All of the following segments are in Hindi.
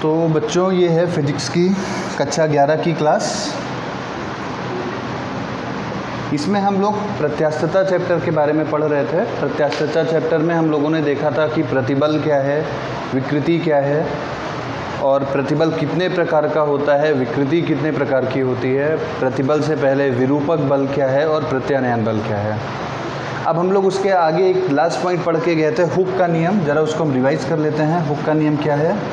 तो बच्चों ये है फिजिक्स की कक्षा 11 की क्लास। इसमें हम लोग प्रत्यास्थता चैप्टर के बारे में पढ़ रहे थे। प्रत्यास्थता चैप्टर में हम लोगों ने देखा था कि प्रतिबल क्या है, विकृति क्या है और प्रतिबल कितने प्रकार का होता है, विकृति कितने प्रकार की होती है। प्रतिबल से पहले विरूपक बल क्या है और प्रत्यानयन बल क्या है। अब हम लोग उसके आगे एक लास्ट पॉइंट पढ़ के गए थे, हुक का नियम। ज़रा उसको हम रिवाइज कर लेते हैं। हुक का नियम क्या है?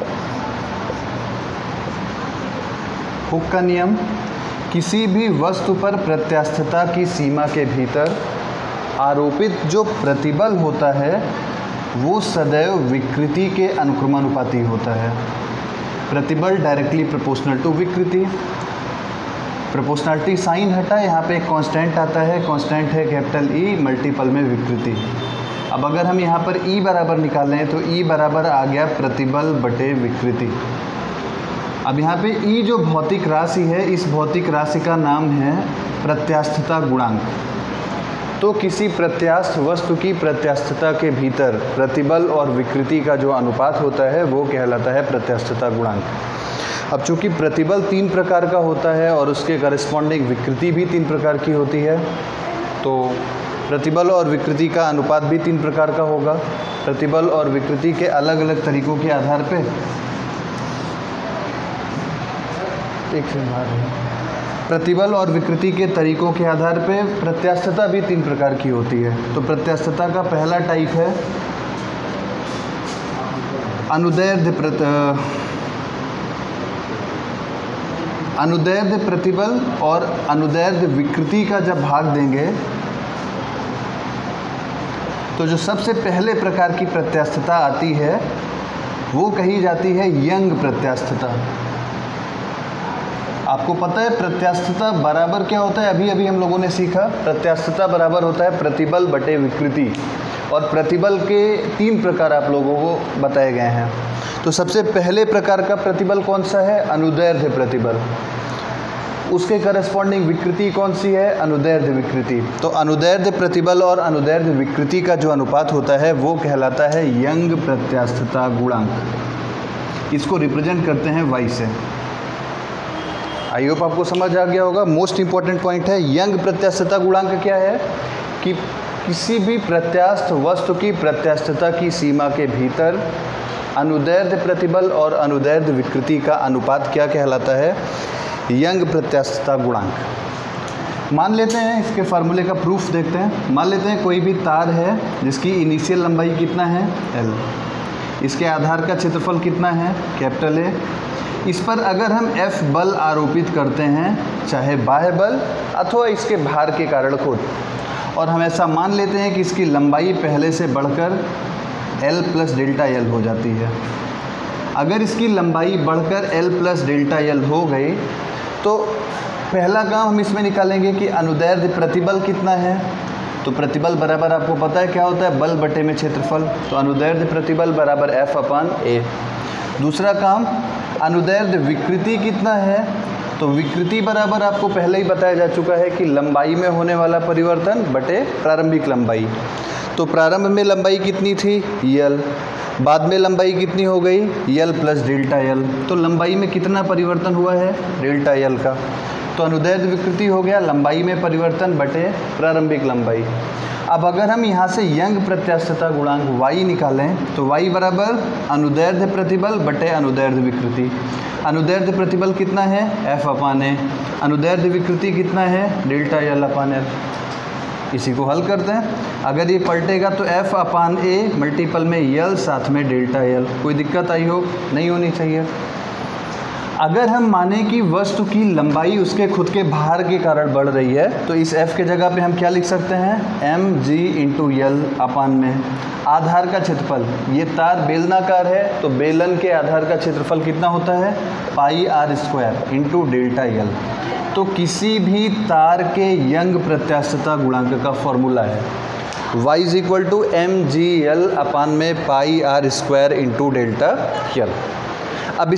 हुक का नियम किसी भी वस्तु पर प्रत्यास्थता की सीमा के भीतर आरोपित जो प्रतिबल होता है वो सदैव विकृति के अनुक्रमानुपाती होता है। प्रतिबल डायरेक्टली प्रोपोर्शनल टू विकृति। प्रोपोर्शनलिटी साइन हटा, यहाँ पे एक कांस्टेंट आता है, कांस्टेंट है कैपिटल ई, मल्टीपल में विकृति। अब अगर हम यहाँ पर ई बराबर निकालें तो ई बराबर आ गया प्रतिबल बटे विकृति। अब यहाँ पे ई जो भौतिक राशि है, इस भौतिक राशि का नाम है प्रत्यास्थता गुणांक। तो किसी प्रत्यास्थ वस्तु की प्रत्यास्थता के भीतर प्रतिबल और विकृति का जो अनुपात होता है वो कहलाता है प्रत्यास्थता गुणांक। अब चूंकि प्रतिबल 3 प्रकार का होता है और उसके करस्पॉन्डिंग विकृति भी 3 प्रकार की होती है, तो प्रतिबल और विकृति का अनुपात भी 3 प्रकार का होगा। प्रतिबल और विकृति के अलग अलग तरीकों के आधार पे प्रतिबल और विकृति के तरीकों के आधार पे प्रत्यास्थता भी 3 प्रकार की होती है। तो प्रत्यास्थता का पहला टाइप है अनुदैर्ध्य प्रतिबल और अनुदैर्ध्य विकृति का जब भाग देंगे तो जो सबसे पहले प्रकार की प्रत्यास्थता आती है वो कही जाती है यंग प्रत्यास्थता। आपको पता है प्रत्यास्थता बराबर क्या होता है? अभी अभी हम लोगों ने सीखा, प्रत्यास्थता बराबर होता है प्रतिबल बटे विकृति। और प्रतिबल के 3 प्रकार आप लोगों को बताए गए हैं। तो सबसे पहले प्रकार का प्रतिबल कौन सा है? अनुदैर्ध्य प्रतिबल। उसके करस्पॉन्डिंग विकृति कौन सी है? अनुदैर्ध्य विकृति। तो अनुदैर्ध्य प्रतिबल और अनुदैर्ध्य विकृति का जो अनुपात होता है वो कहलाता है यंग प्रत्यास्थता गुणांक। इसको रिप्रेजेंट करते हैं वाई से। आई होप आपको समझ आ गया होगा। मोस्ट इंपॉर्टेंट पॉइंट है, यंग प्रत्यास्थता गुणांक क्या है कि किसी भी प्रत्यास्थ वस्तु की प्रत्यास्थता की सीमा के भीतर अनुदैर्ध्य प्रतिबल और अनुदैर्ध्य विकृति का अनुपात क्या कहलाता है? यंग प्रत्यास्थता गुणांक। मान लेते हैं, इसके फार्मूले का प्रूफ देखते हैं। मान लेते हैं कोई भी तार है जिसकी इनिशियल लंबाई कितना है? L। इसके आधार का क्षेत्रफल कितना है? Capital A। इस पर अगर हम F बल आरोपित करते हैं, चाहे बाह्य बल अथवा इसके भार के कारण खुद, और हम ऐसा मान लेते हैं कि इसकी लंबाई पहले से बढ़कर L प्लस डेल्टा L हो जाती है। अगर इसकी लंबाई बढ़कर L प्लस डेल्टा L हो गई तो पहला काम हम इसमें निकालेंगे कि अनुदैर्ध्य प्रतिबल कितना है। तो प्रतिबल बराबर आपको पता है क्या होता है? बल बटे में क्षेत्रफल। तो अनुदैर्ध्य प्रतिबल बराबर F अपान A। दूसरा काम, अनुदैर्ध्य विकृति कितना है? तो विकृति बराबर आपको पहले ही बताया जा चुका है कि लंबाई में होने वाला परिवर्तन बटे प्रारंभिक लंबाई। तो प्रारंभ में लंबाई कितनी थी? L। बाद में लंबाई कितनी हो गई? L plus delta L। तो लंबाई में कितना परिवर्तन हुआ है? डेल्टा L का। तो अनुदैर्ध्य विकृति हो गया लंबाई में परिवर्तन बटे प्रारंभिक लंबाई। अब अगर हम यहाँ से यंग प्रत्यास्थता गुणांक y निकालें तो y बराबर अनुदैर्ध्य प्रतिबल बटे अनुदैर्ध्य विकृति। अनुदैर्ध्य प्रतिबल कितना है? F upon A। अनुदैर्ध्य विकृति कितना है? Delta L upon L। इसी को हल करते हैं। अगर ये पलटेगा तो F अपान A मल्टीपल में L साथ में डेल्टा L। कोई दिक्कत आई हो? नहीं होनी चाहिए। अगर हम माने कि वस्तु की लंबाई उसके खुद के भार के कारण बढ़ रही है तो इस F के जगह पे हम क्या लिख सकते हैं? mg इंटू L अपान में आधार का क्षेत्रफल। ये तार बेलनाकार है तो बेलन के आधार का क्षेत्रफल कितना होता है? Pi r square into delta L। तो किसी भी तार के यंग प्रत्यास्थता गुणांक का फॉर्मूला है y is equal to mgl upon में pi r square into delta L। अब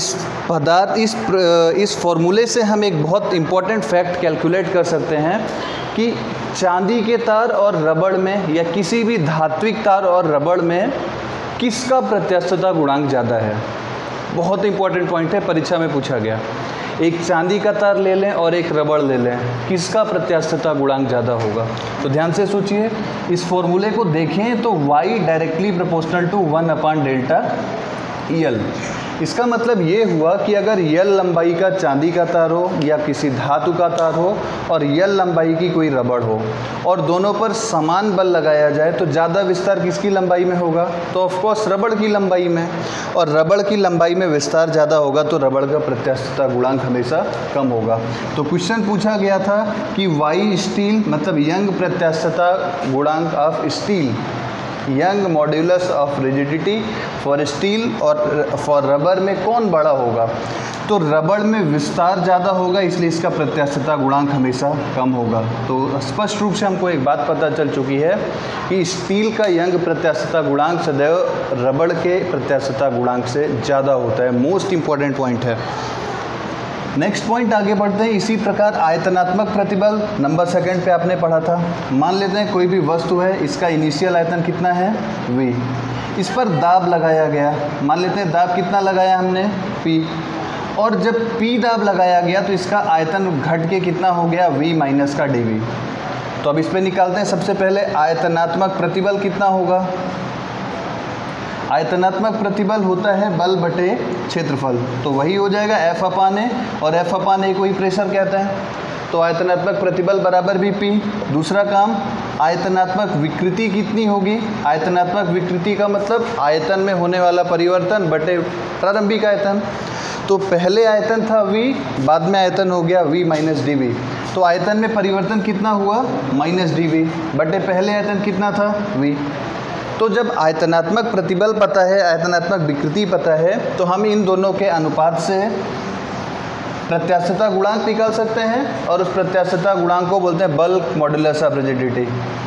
इस फॉर्मूले से हम एक बहुत इंपॉर्टेंट फैक्ट कैलकुलेट कर सकते हैं कि चांदी के तार और रबड़ में या किसी भी धात्विक तार और रबड़ में किसका प्रत्यास्थता गुणांक ज़्यादा है। बहुत इंपॉर्टेंट पॉइंट है, परीक्षा में पूछा गया। एक चांदी का तार ले लें और एक रबड़ ले लें, किसका प्रत्यास्थता गुणांक ज़्यादा होगा? तो ध्यान से सोचिए, इस फॉर्मूले को देखें तो y डायरेक्टली प्रोपोर्शनल टू 1/डेल्टा EL। इसका मतलब ये हुआ कि अगर L लंबाई का चांदी का तार हो या किसी धातु का तार हो और L लंबाई की कोई रबड़ हो और दोनों पर समान बल लगाया जाए तो ज़्यादा विस्तार किसकी लंबाई में होगा? तो ऑफकोर्स रबड़ की लंबाई में। और रबड़ की लंबाई में विस्तार ज़्यादा होगा तो रबड़ का प्रत्यास्थता गुणांक हमेशा कम होगा। तो क्वेश्चन पूछा गया था कि वाई स्टील मतलब यंग प्रत्यास्थता गुणांक of steel, Young modulus of rigidity for steel और फॉर रबर में कौन बड़ा होगा? तो रबड़ में विस्तार ज़्यादा होगा, इसलिए इसका प्रत्यास्थता गुणांक हमेशा कम होगा। तो स्पष्ट रूप से हमको एक बात पता चल चुकी है कि स्टील का यंग प्रत्यास्थता गुणांक सदैव रबड़ के प्रत्यास्थता गुणांक से ज़्यादा होता है। मोस्ट इंपॉर्टेंट पॉइंट है। नेक्स्ट पॉइंट आगे बढ़ते हैं। इसी प्रकार आयतनात्मक प्रतिबल नंबर 2 पे आपने पढ़ा था। मान लेते हैं कोई भी वस्तु है, इसका इनिशियल आयतन कितना है? v। इस पर दाब लगाया गया, मान लेते हैं दाब कितना लगाया हमने? p। और जब p दाब लगाया गया तो इसका आयतन घट के कितना हो गया? v माइनस का dv। तो अब इस पर निकालते हैं। सबसे पहले आयतनात्मक प्रतिबल कितना होगा? आयतनात्मक प्रतिबल होता है बल बटे क्षेत्रफल, तो वही हो जाएगा F/A, और F/A को ही प्रेशर कहते हैं। तो आयतनात्मक प्रतिबल बराबर भी P। दूसरा काम, आयतनात्मक विकृति कितनी होगी? आयतनात्मक विकृति का मतलब आयतन में होने वाला परिवर्तन बटे प्रारंभिक आयतन। तो पहले आयतन था V, बाद में आयतन हो गया V माइनस dV। तो आयतन में परिवर्तन कितना हुआ? माइनस dV बटे पहले आयतन कितना था? V। तो जब आयतनात्मक प्रतिबल पता है, आयतनात्मक विकृति पता है, तो हम इन दोनों के अनुपात से प्रत्यास्थता गुणांक निकाल सकते हैं और उस प्रत्यास्थता गुणांक को बोलते हैं बल्क मॉड्यूलस ऑफ रिजिडिटी,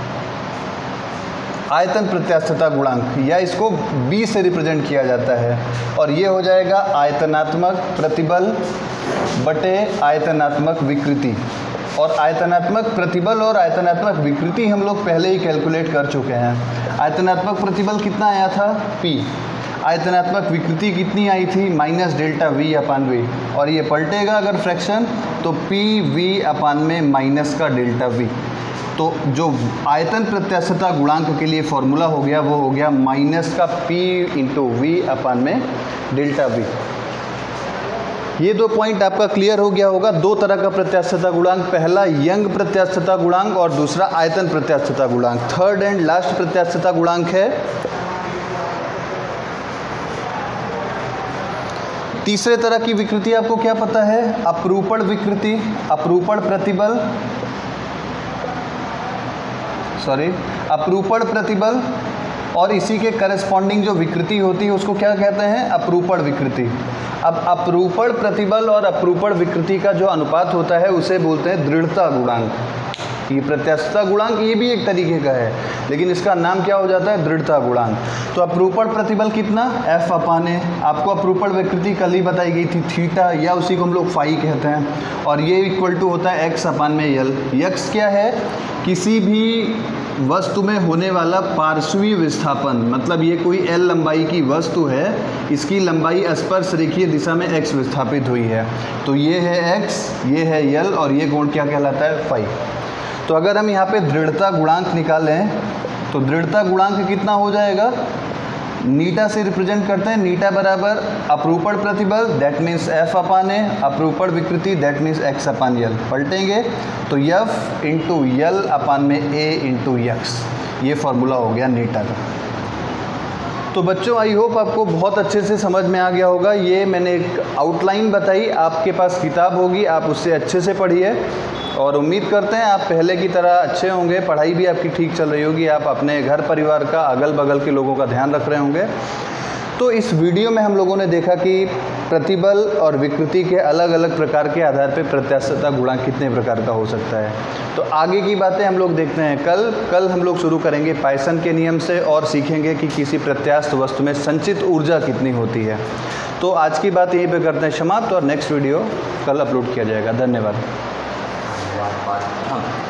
आयतन प्रत्यास्थता गुणांक, या इसको B से रिप्रेजेंट किया जाता है। और ये हो जाएगा आयतनात्मक प्रतिबल बटे आयतनात्मक विकृति। और आयतनात्मक प्रतिबल और आयतनात्मक विकृति हम लोग पहले ही कैलकुलेट कर चुके हैं। आयतनात्मक प्रतिबल कितना आया था? P। आयतनात्मक विकृति कितनी आई थी? Minus delta V/V। और ये पलटेगा अगर फ्रैक्शन तो PV/ में माइनस का डेल्टा V। तो जो आयतन प्रत्यास्थता गुणांक के लिए फॉर्मूला हो गया वो हो गया माइनस का P इंटू V/ में डेल्टा V। ये 2 पॉइंट आपका क्लियर हो गया होगा। 2 तरह का प्रत्यास्थता गुणांक, पहला यंग प्रत्यास्थता गुणांक और दूसरा आयतन प्रत्यास्थता गुणांक। थर्ड एंड लास्ट प्रत्यास्थता गुणांक है तीसरे तरह की विकृति। आपको क्या पता है? अपरूपण विकृति, अपरूपण प्रतिबल, अपरूपण प्रतिबल और इसी के करस्पॉन्डिंग जो विकृति होती है उसको क्या कहते हैं? अपरूपण विकृति। अब अपरूपण प्रतिबल और अपरूपण विकृति का जो अनुपात होता है उसे बोलते हैं दृढ़ता गुणांक। ये प्रत्यास्थता गुणांक ये भी एक तरीके का है, लेकिन इसका नाम क्या हो जाता है? दृढ़ता गुणांक। तो अपरूपण प्रतिबल कितना? F/A। आपको अपरूपण विकृति कल ही बताई गई थी, थीटा, या उसी को हम लोग फाई कहते हैं। और ये इक्वल टू होता है x/L। x क्या है? किसी भी वस्तु में होने वाला पार्श्वीय विस्थापन, मतलब ये कोई L लंबाई की वस्तु है, इसकी लंबाई स्पर्श रेखीय दिशा में x विस्थापित हुई है, तो ये है x, ये है L और ये कोण क्या कहलाता है? फाई। तो अगर हम यहाँ पे दृढ़ता गुणांक निकालें तो दृढ़ता गुणांक कितना हो जाएगा? नीटा से रिप्रेजेंट करते हैं। नीटा बराबर अपरूपण प्रतिबल दैट मीन्स F/A, अपरूपण विकृति दैट मीन्स x/L। पलटेंगे तो F इंटू L/ में A इंटू x, ये फॉर्मूला हो गया नीटा का। तो बच्चों आई होप आपको बहुत अच्छे से समझ में आ गया होगा। ये मैंने एक आउटलाइन बताई, आपके पास किताब होगी, आप उससे अच्छे से पढ़िए और उम्मीद करते हैं आप पहले की तरह अच्छे होंगे, पढ़ाई भी आपकी ठीक चल रही होगी, आप अपने घर परिवार का, अगल बगल के लोगों का ध्यान रख रहे होंगे। तो इस वीडियो में हम लोगों ने देखा कि प्रतिबल और विकृति के अलग अलग प्रकार के आधार पर प्रत्यास्थता गुणांक कितने प्रकार का हो सकता है। तो आगे की बातें हम लोग देखते हैं कल हम लोग शुरू करेंगे पाइसन के नियम से और सीखेंगे कि किसी प्रत्यास्थ वस्तु में संचित ऊर्जा कितनी होती है। तो आज की बात यहीं पे करते हैं समाप्त और नेक्स्ट वीडियो कल अपलोड किया जाएगा। धन्यवाद। हाँ।